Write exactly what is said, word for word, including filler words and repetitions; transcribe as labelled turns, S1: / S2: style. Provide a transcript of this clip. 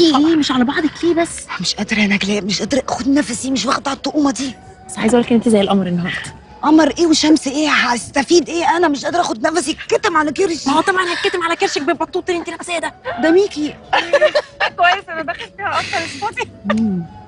S1: في ايه؟ مش على بعضك ليه بس؟
S2: مش قادره يا نجلاء، مش قادره اخد نفسي، مش واخده على الطقومه دي.
S1: بس عايزه اقول لك انت زي القمر النهارده.
S2: قمر ايه وشمس ايه؟ هستفيد ايه؟ انا مش قادره اخد نفسي، كتم على كرشي.
S1: ما هو طبعا هتكتم على كرشك بالبطوط اللي انت لابساه ده.
S2: ده ميكي.
S1: كويس انا داخل فيها اكتر اسبوعي.